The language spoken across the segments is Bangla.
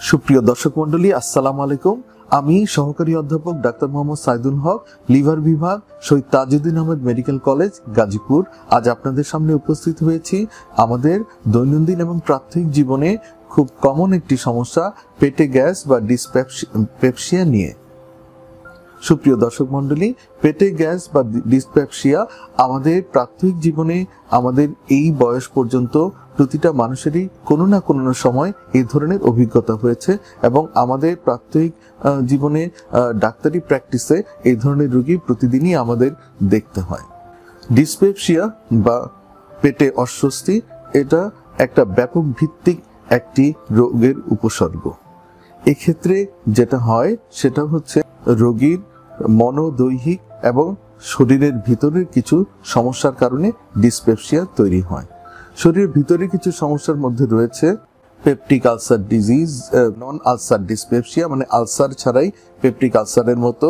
সুপ্রিয় দর্শক মণ্ডলী, আসসালামু আলাইকুম। আমি সহকারী অধ্যাপক ডাক্তার মোহাম্মদ সাইদুল হক, লিভার বিভাগ, শহীদ তাজউদ্দিন আহমেদ মেডিকেল কলেজ, গাজীপুর। আজ আপনাদের সামনে উপস্থিত হয়েছি আমাদের দৈনন্দিন এবং প্রাত্যহিক জীবনে খুব কমন একটি সমস্যা, পেটে গ্যাস বা ডিসপেপসিয়া নিয়ে। সুপ্রিয় দর্শক মণ্ডলী, পেটে গ্যাস বা ডিসপেপসিয়া আমাদের প্রাত্যহিক জীবনে, আমাদের এই বয়স পর্যন্ত প্রতিটা মানুষেরই কোনো না কোনো সময় এই ধরনের অভিজ্ঞতা হয়েছে এবং আমাদের প্রাত্যহিক জীবনে ডাক্তারি প্র্যাকটিসে এই ধরনের রোগী প্রতিদিনই আমাদের দেখতে হয়। ডিসপেপসিয়া বা পেটে অস্বস্তি, এটা একটা ব্যাপক ভিত্তিক একটি রোগের উপসর্গ। এক্ষেত্রে যেটা হয় সেটা হচ্ছে রোগীর মনোদৈহিক এবং শরীরের ভিতরের কিছু সমস্যার কারণে ডিসপেপসিয়া তৈরি হয়। শরীরের ভিতরে কিছু সমস্যার মধ্যে রয়েছে peptic ulcer disease, non ulcer dyspepsia, মানে আলসার ছাড়াই পেপটিক আলসারের মতো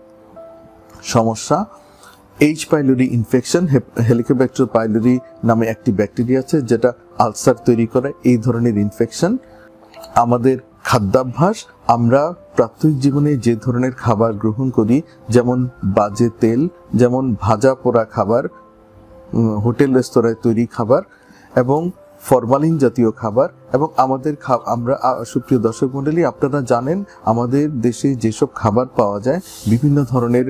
সমস্যা। H pylori infection, Helicobacter pylori নামে একটি ব্যাকটেরিয়া আছে যেটা আলসার তৈরি করে, এই ধরনের ইনফেকশন। আমাদের খাদ্যাভ্যাস, আমরা প্রাত্যহিক জীবনে যে ধরনের খাবার গ্রহণ করি, যেমন বাজে তেল, যেমন ভাজা পোড়া খাবার, হোটেল রেস্তোরাঁয় তৈরি খাবার এবং ফরমালিন জাতীয় খাবার, এবং আমরা সুপ্রিয় দর্শক মণ্ডলী, আপনারা জানেন আমাদের দেশে যেসব খাবার পাওয়া যায়, বিভিন্ন ধরনের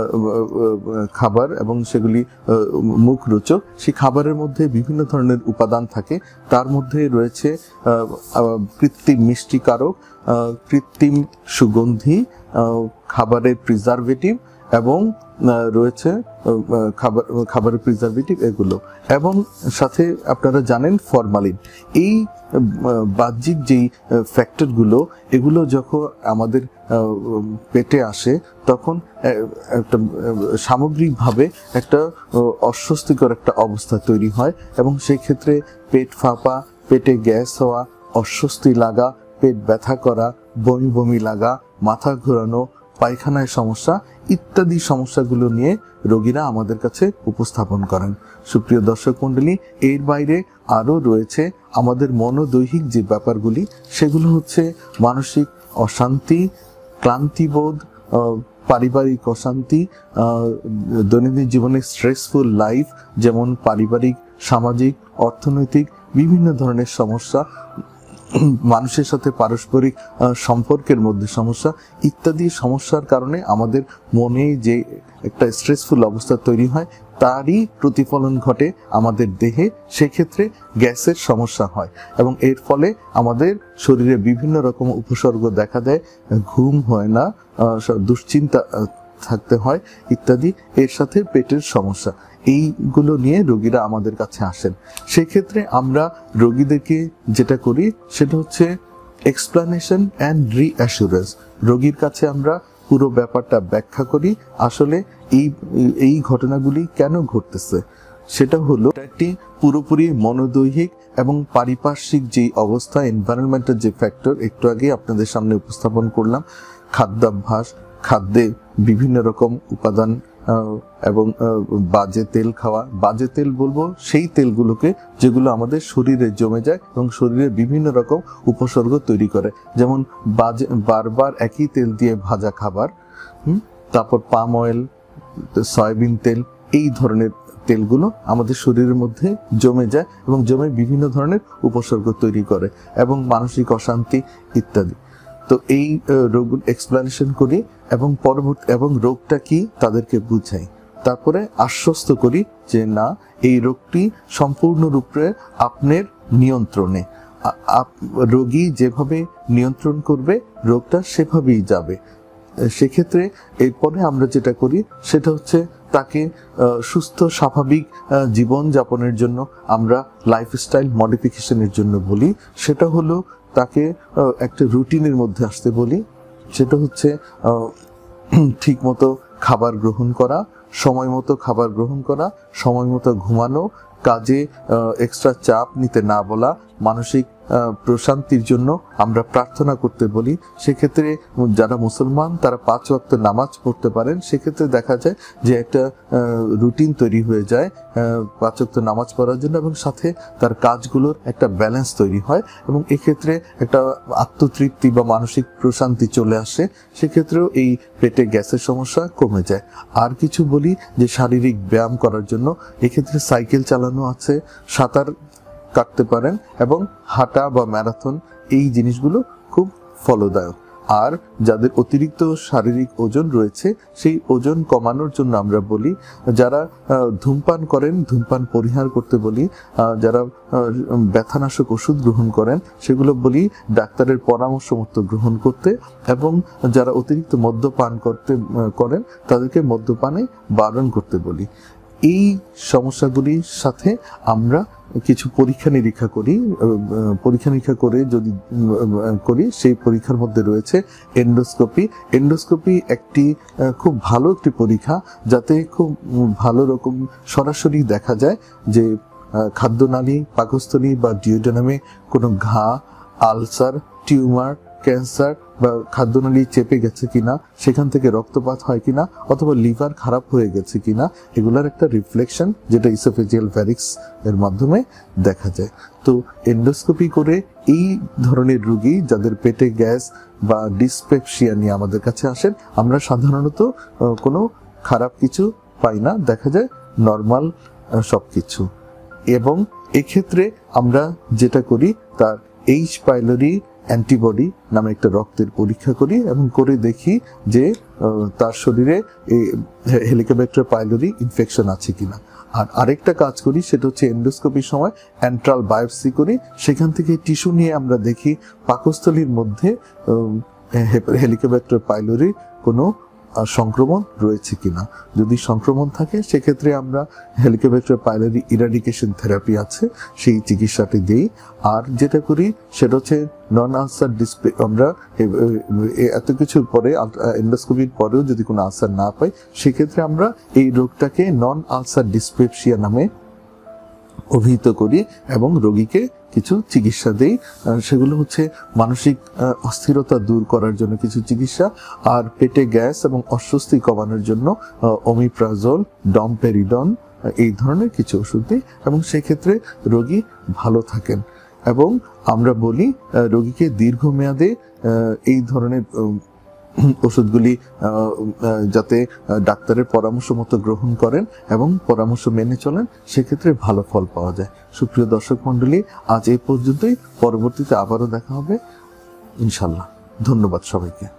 খাবার এবং সেগুলি মুখরোচক, সেই খাবারের মধ্যে বিভিন্ন ধরনের উপাদান থাকে। তার মধ্যে রয়েছে কৃত্রিম মিষ্টিকারক, কৃত্রিম সুগন্ধি, খাবারের প্রিজারভেটিভ এবং রয়েছে খাবারের প্রিজারভেটিভ এগুলো, এবং সাথে আপনারা জানেন ফরমালিন। এই বাহ্যিক যেই ফ্যাক্টরগুলো, এগুলো যখন আমাদের পেটে আসে তখন একটা সামগ্রিকভাবে একটা অস্বস্তিকর একটা অবস্থা তৈরি হয় এবং সেই ক্ষেত্রে পেট ফাঁপা, পেটে গ্যাস হওয়া, অস্বস্তি লাগা, পেট ব্যথা করা, বমি বমি লাগা, মাথা ঘোরানো, পায়খানায় সমস্যা ইত্যাদি সমস্যাগুলো নিয়ে রোগীরা আমাদের কাছে উপস্থাপন করেন। সুপ্রিয় দর্শক মণ্ডলী, এর বাইরে আরও রয়েছে আমাদের মনোদৈহিক যে ব্যাপারগুলি, সেগুলো হচ্ছে মানসিক অশান্তি, ক্লান্তিবোধ, পারিবারিক অশান্তি, দৈনন্দিন জীবনে স্ট্রেসফুল লাইফ, যেমন পারিবারিক, সামাজিক, অর্থনৈতিক বিভিন্ন ধরনের সমস্যা, মানুষের সাথে পারস্পরিক সম্পর্কের মধ্যে সমস্যা ইত্যাদি সমস্যার কারণে আমাদের মনে যে একটা স্ট্রেসফুল অবস্থা তৈরি হয়, তারই প্রতিফলন ঘটে আমাদের দেহে। সেক্ষেত্রে গ্যাসের সমস্যা হয় এবং এর ফলে আমাদের শরীরে বিভিন্ন রকম উপসর্গ দেখা দেয়, ঘুম হয় না, দুশ্চিন্তা থাকতে হয় ইত্যাদি। এর সাথে পেটের সমস্যা, এইগুলো নিয়ে রোগীরা আমাদের কাছে আসেন। সেক্ষেত্রে আমরা রোগীদেরকে যেটা করি সেটা হচ্ছে এক্সপ্লানেশন অ্যান্ড রিঅ্যাসুরেন্স। রোগীর কাছে আমরা পুরো ব্যাপারটা ব্যাখ্যা করি, আসলে এই ঘটনাগুলি কেন ঘটতেছে। সেটা হলো একটি পুরোপুরি মনোদৈহিক এবং পারিপার্শ্বিক যেই অবস্থা, এনভায়রনমেন্টের যে ফ্যাক্টর একটু আগে আপনাদের সামনে উপস্থাপন করলাম, খাদ্যাভ্যাস, খাদ্যে বিভিন্ন রকম উপাদান এবং বাজে তেল খাওয়া। বাজে তেল বলবো সেই তেলগুলোকে যেগুলো আমাদের শরীরে জমে যায় এবং শরীরে বিভিন্ন রকম উপসর্গ তৈরি করে, যেমন বারবার একই তেল দিয়ে ভাজা খাবার, তারপর পাম অয়েল, সয়াবিন তেল, এই ধরনের তেলগুলো আমাদের শরীরের মধ্যে জমে যায় এবং জমে বিভিন্ন ধরনের উপসর্গ তৈরি করে এবং মানসিক অশান্তি ইত্যাদি। তো এই রোগ এক্সপ্লানেশন করি এবং রোগটা কি তাদেরকে বুঝাই, তারপরে আশ্বস্ত করি যে না, এই রোগটি সম্পূর্ণরূপে আপনার নিয়ন্ত্রণে, রোগী যেভাবে নিয়ন্ত্রণ করবে রোগটা সেভাবেই যাবে। সেক্ষেত্রে এরপরে আমরা যেটা করি সেটা হচ্ছে তাকে সুস্থ স্বাভাবিক জীবন যাপনের জন্য আমরা লাইফস্টাইল মডিফিকেশনের জন্য বলি। সেটা হলো তাকে একটা রুটিনের মধ্যে আসতে বলি। সেটা হচ্ছে ঠিক মতো খাবার গ্রহণ করা, সময় মতো খাবার গ্রহণ করা, সময় মতো ঘুমানো, কাজে এক্সট্রা চাপ নিতে না বলা, মানসিক প্রশান্তির জন্য আমরা প্রার্থনা করতে বলি, সেক্ষেত্রে যারা মুসলমান তারা 5 ওয়াক্ত নামাজ পড়তে পারেন। সেক্ষেত্রে দেখা যায় যে একটা রুটিন তৈরি হয়ে যায় 5 ওয়াক্ত নামাজ পড়ার জন্য, এবং সাথে তার কাজগুলোর একটা ব্যালেন্স তৈরি হয়, এবং এক্ষেত্রে একটা আত্মতৃপ্তি বা মানসিক প্রশান্তি চলে আসে। সেক্ষেত্রেও এই পেটে গ্যাসের সমস্যা কমে যায়। আর কিছু বলি যে শারীরিক ব্যায়াম করার জন্য, এক্ষেত্রে সাইকেল চালানো আছে, সাঁতার কাটতে পারেন, এবং হাঁটা বা ম্যারাথন, এই জিনিসগুলো খুব ফলদায়ক। আর যাদের অতিরিক্ত শারীরিক ওজন রয়েছে সেই ওজন কমানোর জন্য আমরা বলি, যারা ধূমপান করেন ধূমপান পরিহার করতে বলি, যারা ব্যথানাশক ওষুধ গ্রহণ করেন সেগুলো বলি ডাক্তারের পরামর্শ মতো গ্রহণ করতে, এবং যারা অতিরিক্ত মদ্যপান করেন তাদেরকে মদ্যপানে বারণ করতে বলি। এই সমস্যাগুলির সাথে আমরা কিছু পরীক্ষা নিরীক্ষা করে যদি করি, সেই পরীক্ষার মধ্যে রয়েছে এন্ডোস্কোপি। এন্ডোস্কোপি একটি খুব ভালো একটি পরীক্ষা, যাতে খুব ভালো রকম সরাসরি দেখা যায় যে খাদ্যনালী, পাকস্থলী বা ডিওডেনামে কোনো ঘা, আলসার, টিউমার, ক্যান্সার বা খাদ্যনালী চেপে গেছে কিনা, সেখান থেকে রক্তপাত হয় কিনা, অথবা লিভার খারাপ হয়ে গেছে কিনা, এগুলার একটা রিফ্লেকশন যেটা ইসোফেজিয়াল ভ্যারিক্স এর মাধ্যমে দেখা যায়। তো এন্ডোস্কোপি করে এই ধরনের রোগী যাদের পেটে গ্যাস বা ডিসপেপসিয়া নিয়ে আমাদের কাছে আসেন, আমরা সাধারণত কোনো খারাপ কিছু পাই না, দেখা যায় নর্মাল সবকিছু। এবং এক্ষেত্রে আমরা যেটা করি তার এইচ পাইলোরি অ্যান্টিবডি নামে একটা রক্তের পরীক্ষা করি, এবং করে দেখি যে তার শরীরে হেলিকোব্যাক্টার পাইলোরি ইনফেকশন আছে কিনা। আর আরেকটা কাজ করি, সেটা হচ্ছে এন্ডোস্কোপির সময় অ্যান্ট্রাল বায়োপসি করি, সেখান থেকে টিস্যু নিয়ে আমরা দেখি পাকস্থলীর মধ্যে হেলিকোব্যাক্টার পাইলোরি কোনো সংক্রমণ রয়েছে কিনা। যদি সংক্রমণ থাকে সেক্ষেত্রে আমরা হেলিকোব্যাক্টার পাইলোরি ইরাডিকেশন থেরাপি আছে, সেই চিকিৎসাটি দিই। আর যেটা করি সেটা হচ্ছে নন আলসার ডিসপ্লে, আমরা এত কিছুর পরে এন্ডোস্কোপির পরেও যদি কোনো আলসার না পাই, সেক্ষেত্রে আমরা এই রোগটাকে নন আলসার ডিসপেপসিয়া নামে অভিহিত করি এবং রোগীকে কিছু চিকিৎসা দেই। সেগুলো হচ্ছে মানসিক অস্থিরতা দূর করার জন্য কিছু চিকিৎসা, আর পেটে গ্যাস এবং অস্বস্তি কমানোর জন্য ওমিপ্রাজল, ডমপেরিডন, এই ধরনের কিছু ওষুধ দিই, এবং সেক্ষেত্রে রোগী ভালো থাকেন। এবং আমরা বলি রোগীকে দীর্ঘমেয়াদে এই ধরনের ওষুধগুলি যাতে ডাক্তারের পরামর্শ মতো গ্রহণ করেন এবং পরামর্শ মেনে চলেন, সেক্ষেত্রে ভালো ফল পাওয়া যায়। সুপ্রিয় দর্শক মণ্ডলী, আজ এই পর্যন্তই। পরবর্তীতে আবারও দেখা হবে ইনশাল্লাহ। ধন্যবাদ সবাইকে।